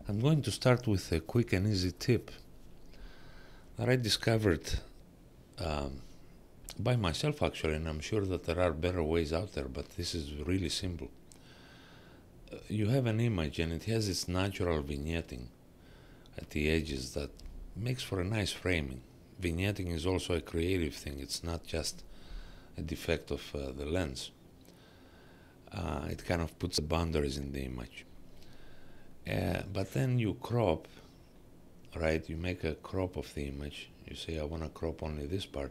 I'm going to start with a quick and easy tip that I discovered by myself actually, and I'm sure that there are better ways out there, but this is really simple. You have an image and it has its natural vignetting at the edges that makes for a nice framing. Vignetting is also a creative thing, it's not just a defect of the lens. It kind of puts the boundaries in the image. But then you crop, right? You make a crop of the image. You say, I want to crop only this part.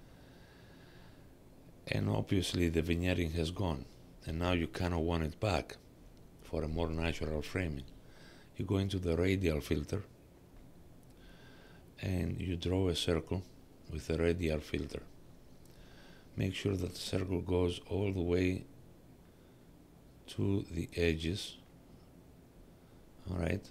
And obviously the vignetting has gone. And now you kind of want it back for a more natural framing. You go into the radial filter and you draw a circle with the radial filter. Make sure that the circle goes all the way to the edges, all right,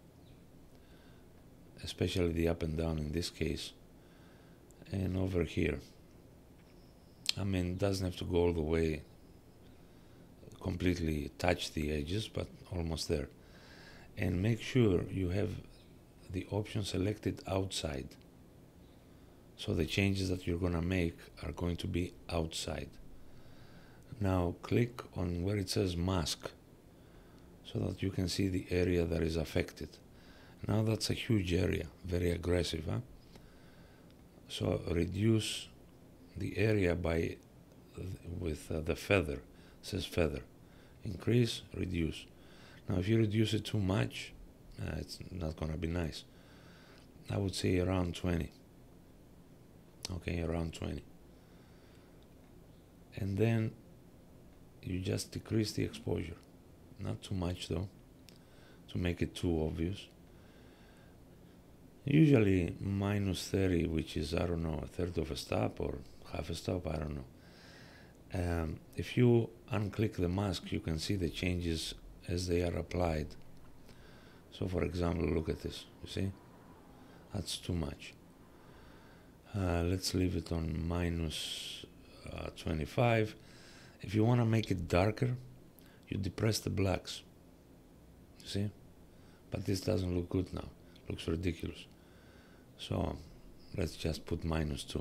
especially the up and down in this case, and over here. I mean, it doesn't have to go all the way, completely touch the edges, but almost there. And make sure you have the option selected outside, so the changes that you're going to make are going to be outside. Now click on where it says mask so that you can see the area that is affected. Now that's a huge area, very aggressive, huh? So reduce the area by with the feather. It says feather. Increase, reduce. Now if you reduce it too much, it's not going to be nice. I would say around 20. Okay, around 20. And then you just decrease the exposure. Not too much though, to make it too obvious. Usually -30, which is, I don't know, a third of a stop or half a stop, I don't know. If you unclick the mask, you can see the changes as they are applied. So for example, look at this, you see? That's too much. Let's leave it on -25. If you want to make it darker, you depress the blacks, you see? But this doesn't look good now, looks ridiculous. So let's just put -2.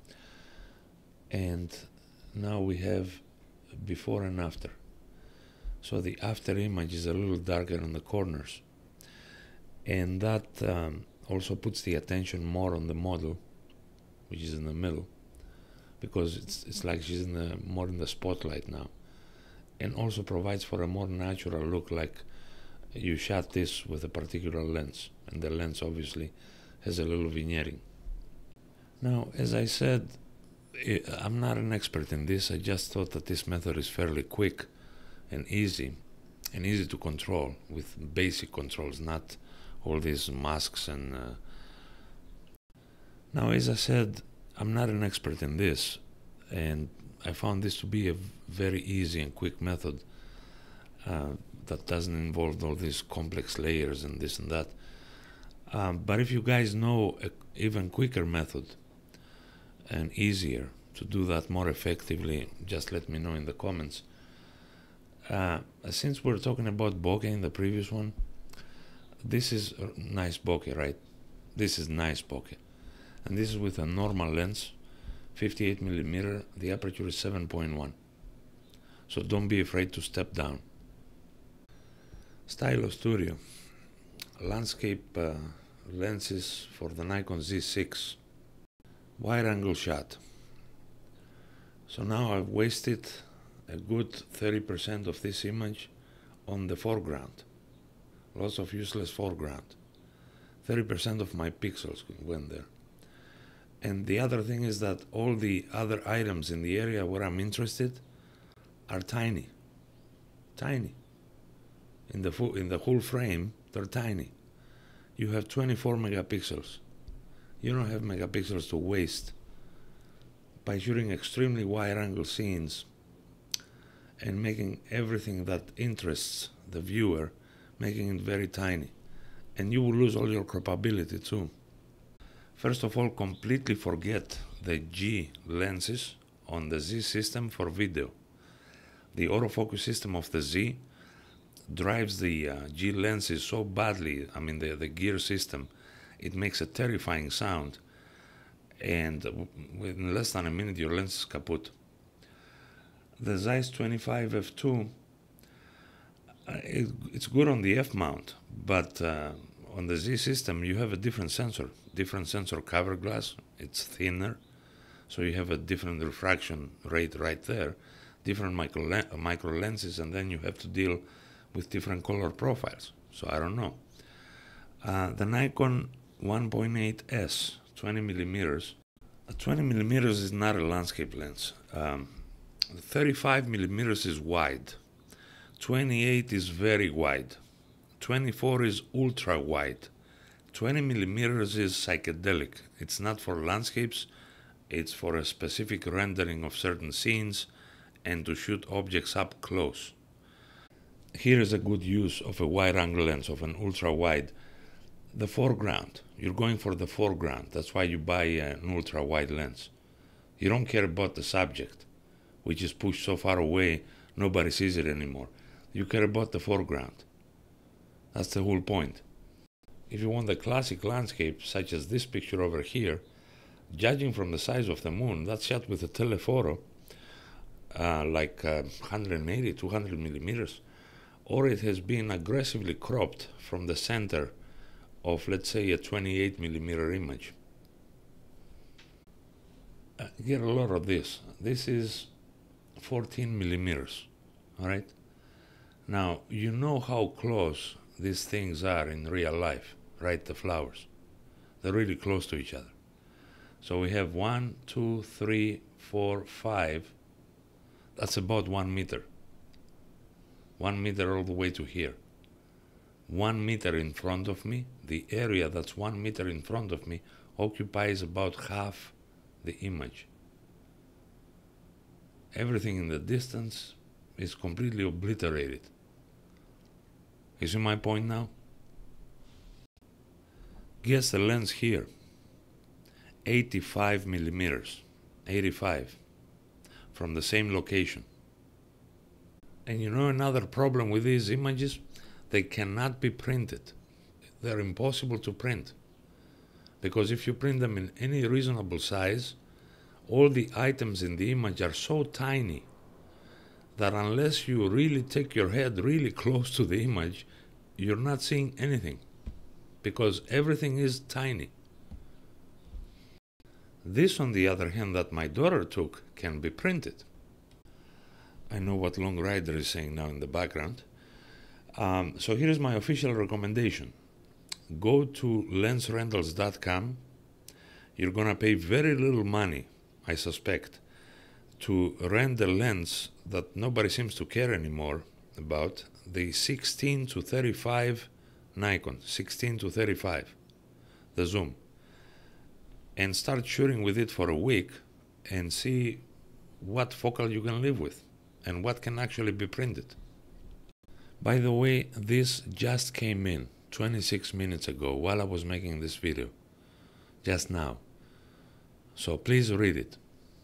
And now we have before and after. So the after image is a little darker in the corners. And that also puts the attention more on the model, which is in the middle, because it's like she's more in the spotlight now. And also provides for a more natural look, like you shot this with a particular lens, and the lens obviously has a little vignetting. Now, as I said, I'm not an expert in this. I just thought that this method is fairly quick and easy to control with basic controls, not all these masks and now, as I said, I'm not an expert in this, and I found this to be a very easy and quick method that doesn't involve all these complex layers and this and that. But if you guys know an even quicker method and easier to do that more effectively, just let me know in the comments. Since we're talking about bokeh in the previous one, this is nice bokeh, right? This is nice bokeh. And this is with a normal lens, 58mm, the aperture is 7.1. So don't be afraid to step down. Stylo Studio, landscape lenses for the Nikon Z6, wide angle shot. So now I've wasted a good 30% of this image on the foreground. Lots of useless foreground. 30% of my pixels went there. And the other thing is that all the other items in the area where I'm interested are tiny. Tiny. In the whole frame, they're tiny. You have 24 megapixels. You don't have megapixels to waste by shooting extremely wide angle scenes and making everything that interests the viewer, making it very tiny. And you will lose all your croppability too. First of all, completely forget the G lenses on the Z system for video. The autofocus system of the Z drives the G lenses so badly, I mean the gear system, it makes a terrifying sound, and in less than a minute your lens is kaput. The Zeiss 25 f2, it's good on the F mount, but on the Z system you have a different sensor cover glass. It's thinner, so you have a different refraction rate right there, different micro lenses, and then you have to deal with different color profiles. So I don't know. The Nikon 1.8S 20 millimeters. 20 millimeters is not a landscape lens. 35 millimeters is wide. 28 is very wide. 24 is ultra wide. 20 millimeters is psychedelic. It's not for landscapes. It's for a specific rendering of certain scenes and to shoot objects up close. Here is a good use of a wide angle lens, of an ultra wide. The foreground. You're going for the foreground. That's why you buy an ultra wide lens. You don't care about the subject, which is pushed so far away nobody sees it anymore. You care about the foreground. That's the whole point. If you want the classic landscape, such as this picture over here, judging from the size of the moon, that's shot with a telephoto, like 180, 200 millimeters, or it has been aggressively cropped from the center of, let's say, a 28 millimeter image. Get a lot of this. This is 14 millimeters, all right? Now, you know how close these things are in real life, right? The flowers. They're really close to each other. So we have 1, 2, 3, 4, 5. That's about 1 meter. 1 meter all the way to here. 1 meter in front of me, the area that's 1 meter in front of me occupies about half the image. Everything in the distance is completely obliterated. You see my point now? Guess the lens here. 85 millimeters. 85. From the same location. And you know another problem with these images? They cannot be printed. They're impossible to print. Because if you print them in any reasonable size, all the items in the image are so tiny that unless you really take your head really close to the image, you're not seeing anything, because everything is tiny. This, on the other hand, that my daughter took, can be printed. I know what Long Rider is saying now in the background. So here's my official recommendation. Go to lensrentals.com. You're going to pay very little money, I suspect, to rent the lens that nobody seems to care anymore about, the 16 to 35 Nikon, 16 to 35, the zoom, and start shooting with it for a week and see what focal you can live with and what can actually be printed. By the way, this just came in 26 minutes ago while I was making this video, just now. So please read it.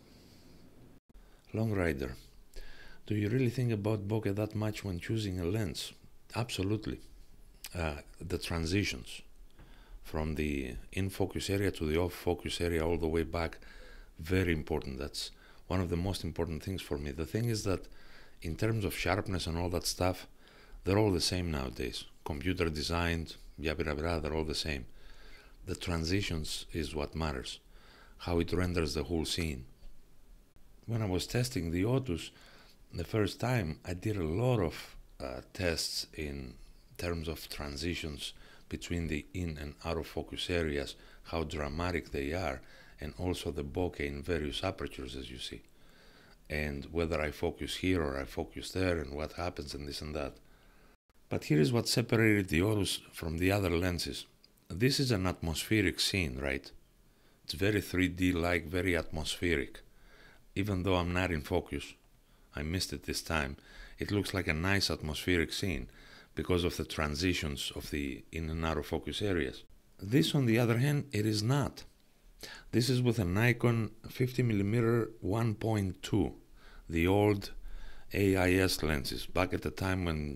Long Rider. Do you really think about bokeh that much when choosing a lens? Absolutely. The transitions from the in-focus area to the off-focus area all the way back, very important. That's one of the most important things for me. The thing is that in terms of sharpness and all that stuff, they're all the same nowadays. Computer designed, they're all the same. The transitions is what matters, how it renders the whole scene. When I was testing the Otus the first time, I did a lot of tests in terms of transitions between the in and out of focus areas, how dramatic they are, and also the bokeh in various apertures, as you see, and whether I focus here or I focus there and what happens and this and that. But here is what separated the Otus from the other lenses. This is an atmospheric scene, right? It's very 3D-like, very atmospheric. Even though I'm not in focus, I missed it this time, it looks like a nice atmospheric scene because of the transitions of the in and out of focus areas. This, on the other hand, it is not. This is with a Nikon 50mm 1.2, the old AIS lenses, back at the time when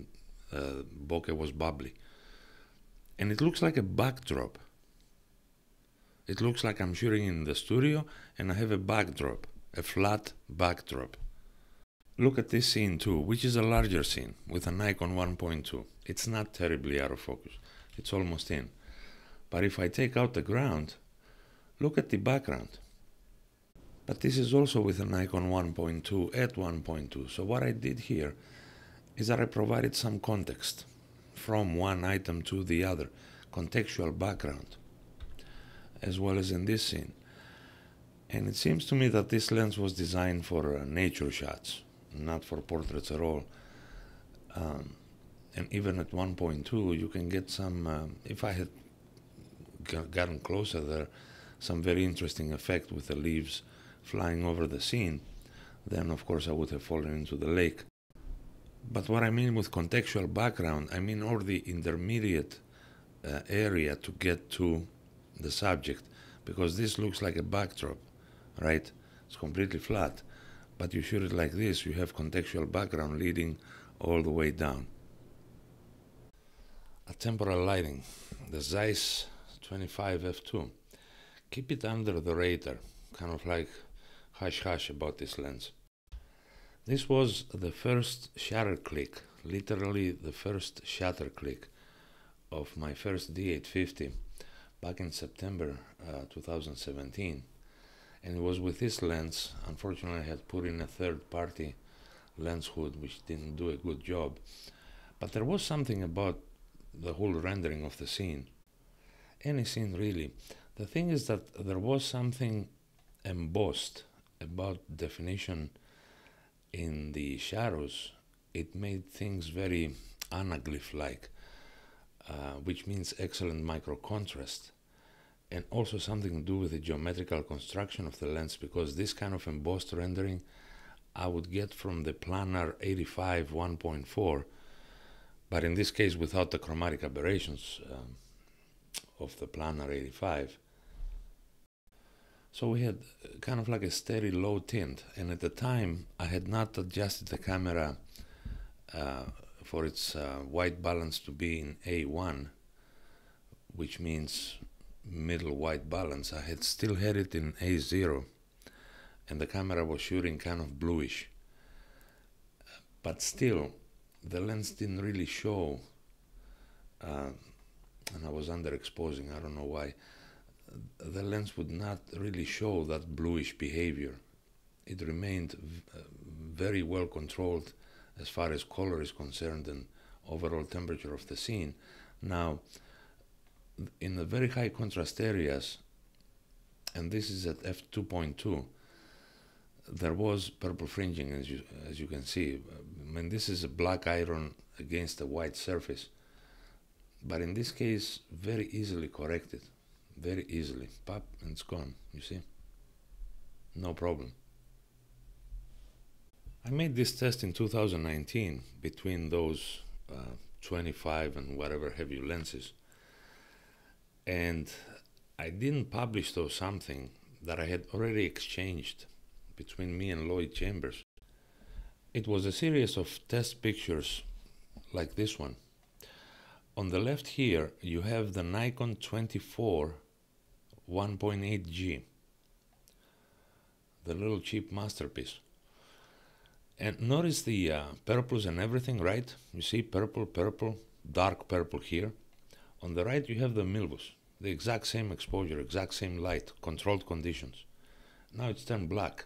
bokeh was bubbly. And it looks like a backdrop. It looks like I'm shooting in the studio and I have a backdrop, a flat backdrop. Look at this scene too, which is a larger scene with a Nikon 1.2. It's not terribly out of focus. It's almost in. But if I take out the ground, look at the background. But this is also with a Nikon 1.2 at 1.2. So what I did here is that I provided some context from one item to the other, contextual background, as well as in this scene. And it seems to me that this lens was designed for nature shots, not for portraits at all. And even at 1.2, you can get some, if I had gotten closer there, some very interesting effect with the leaves flying over the scene. Then of course I would have fallen into the lake. But what I mean with contextual background, I mean all the intermediate area to get to the subject, because this looks like a backdrop, right? It's completely flat, but you shoot it like this, you have contextual background leading all the way down. A temporal lighting, the Zeiss 25 f2. Keep it under the radar, kind of like hush-hush about this lens. This was the first shutter click, literally the first shutter click of my first D850 back in September 2017. And it was with this lens. Unfortunately, I had put in a third-party lens hood, which didn't do a good job. But there was something about the whole rendering of the scene, any scene really. The thing is that there was something embossed about definition in the shadows. It made things very anaglyph-like, which means excellent micro contrast, and also something to do with the geometrical construction of the lens, because this kind of embossed rendering I would get from the planar 85 1.4, but in this case without the chromatic aberrations of the planar 85. So we had kind of like a steady low tint, and at the time I had not adjusted the camera for its white balance to be in A1, which means middle white balance. I had still had it in A0, and the camera was shooting kind of bluish. But still, the lens didn't really show, and I was underexposing, I don't know why. The lens would not really show that bluish behavior. It remained very well controlled as far as color is concerned and overall temperature of the scene. Now, in the very high contrast areas, and this is at f2.2, there was purple fringing, as you can see. I mean, this is a black iron against a white surface, but in this case, very easily corrected. Very easily, pop, and it's gone, you see, no problem. I made this test in 2019 between those 25 and whatever heavy lenses, and I didn't publish though something that I had already exchanged between me and Lloyd Chambers. It was a series of test pictures like this one. On the left here you have the Nikon 24 1.8G, the little cheap masterpiece. And notice the purples and everything, right? You see purple, purple, dark purple here. On the right you have the Milvus, the exact same exposure, exact same light, controlled conditions. Now it's turned black.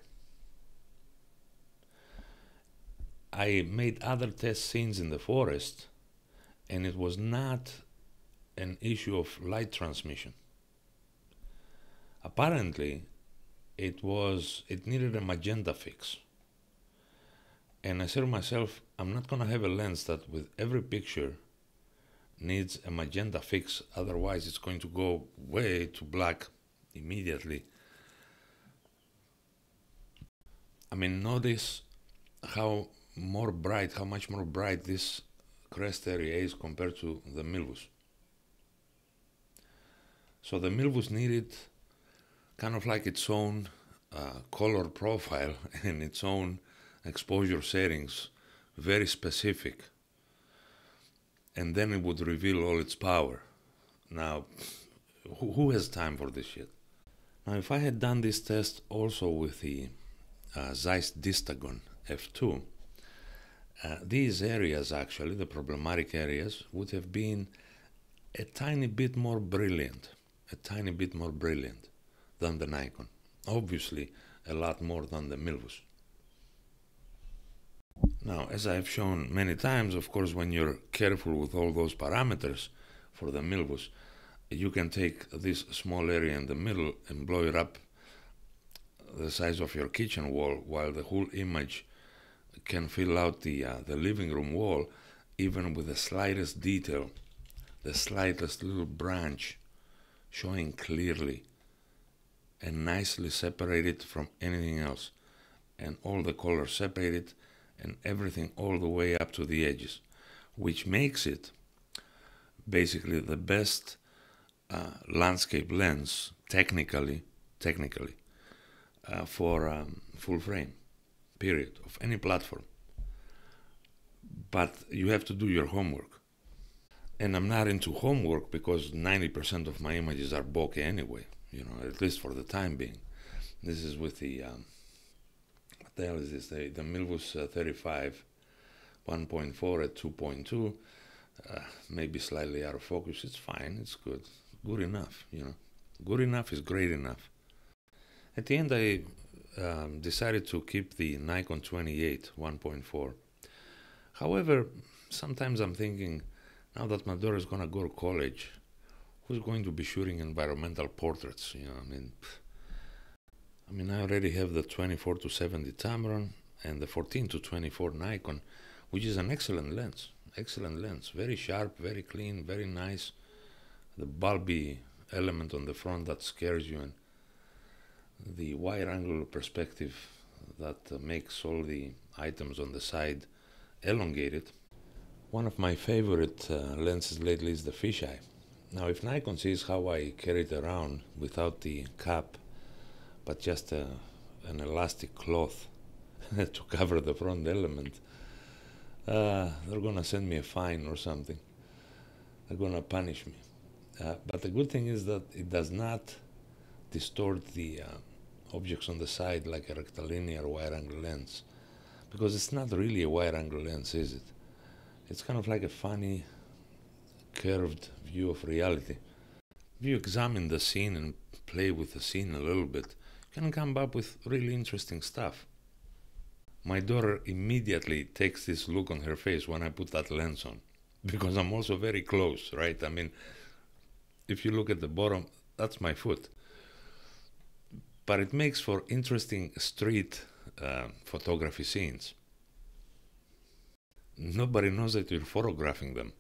I made other test scenes in the forest, and it was not an issue of light transmission. Apparently, it needed a magenta fix. And I said to myself, I'm not going to have a lens that with every picture needs a magenta fix, otherwise it's going to go way to black immediately. I mean, notice how much more bright this crest area is compared to the Milvus. So the Milvus needed kind of like its own color profile and its own exposure settings, very specific. and then it would reveal all its power. Now, who has time for this shit? Now, if I had done this test also with the Zeiss Distagon f2, these areas, actually, the problematic areas, would have been a tiny bit more brilliant than the Nikon. Obviously, a lot more than the Milvus. Now, as I've shown many times, of course, when you're careful with all those parameters for the Milvus, you can take this small area in the middle and blow it up the size of your kitchen wall, while the whole image can fill out the living room wall, even with the slightest detail, the slightest little branch showing clearly and nicely separated from anything else, and all the colors separated and everything all the way up to the edges, which makes it basically the best landscape lens technically for full frame, period, of any platform. But you have to do your homework. And I'm not into homework because 90% of my images are bokeh anyway, you know, at least for the time being. This is with the, what the hell is this? The Milvus 35 1.4 at 2.2, maybe slightly out of focus. It's fine, it's good. Good enough, you know. Good enough is great enough. At the end, I decided to keep the Nikon 28 1.4. However, sometimes I'm thinking, now that my daughter is going to go to college, who's going to be shooting environmental portraits? You know, I mean, I already have the 24 to 70 Tamron and the 14 to 24 Nikon, which is an excellent lens. Excellent lens, very sharp, very clean, very nice. The bulby element on the front that scares you, and the wide angle perspective that makes all the items on the side elongated. One of my favorite lenses lately is the fisheye. Now, if Nikon sees how I carry it around without the cap, but just an elastic cloth to cover the front element, they're gonna send me a fine or something. They're gonna punish me. But the good thing is that it does not distort the objects on the side like a rectilinear wide-angle lens, because it's not really a wide-angle lens, is it? It's kind of like a funny, curved view of reality. If you examine the scene and play with the scene a little bit, you can come up with really interesting stuff. My daughter immediately takes this look on her face when I put that lens on, because I'm also very close, right? I mean, if you look at the bottom, that's my foot. But it makes for interesting street photography scenes. Nobody knows that you're photographing them.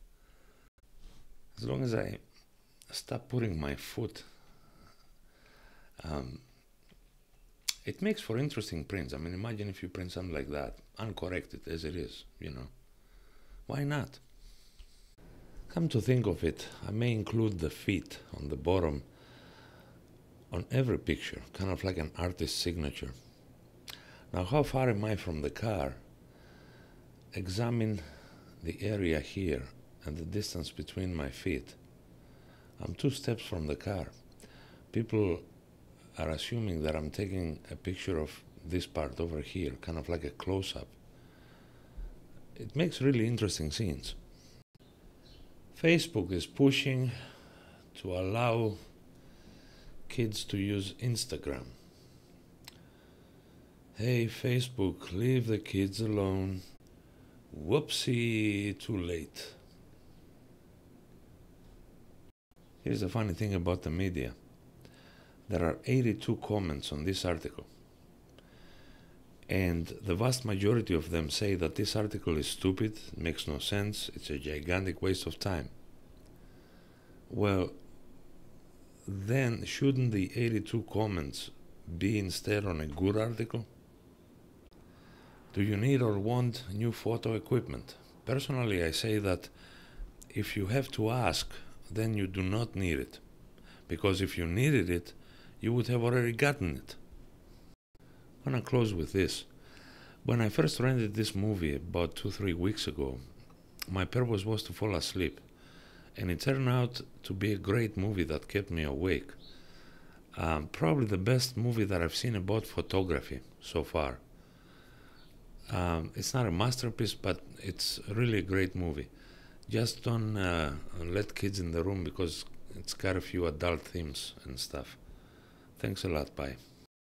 As long as I stop putting my foot, it makes for interesting prints. I mean, imagine if you print something like that, uncorrected as it is, you know. Why not? Come to think of it, I may include the feet on the bottom on every picture, kind of like an artist's signature. Now, how far am I from the car? Examine the area here and the distance between my feet. I'm 2 steps from the car. People are assuming that I'm taking a picture of this part over here, kind of like a close-up. It makes really interesting scenes. Facebook is pushing to allow kids to use Instagram. Hey, Facebook, leave the kids alone. Whoopsie, too late. Here's the funny thing about the media. There are 82 comments on this article, and the vast majority of them say that this article is stupid, makes no sense, it's a gigantic waste of time. Well, then shouldn't the 82 comments be instead on a good article? Do you need or want new photo equipment? Personally, I say that if you have to ask, then you do not need it, because if you needed it, you would have already gotten it. I'm gonna close with this. When I first rented this movie about 2-3 weeks ago, my purpose was to fall asleep. And it turned out to be a great movie that kept me awake. Probably the best movie that I've seen about photography so far. It's not a masterpiece, but it's really a great movie. Just don't let kids in the room because it's got a few adult themes and stuff. Thanks a lot. Bye.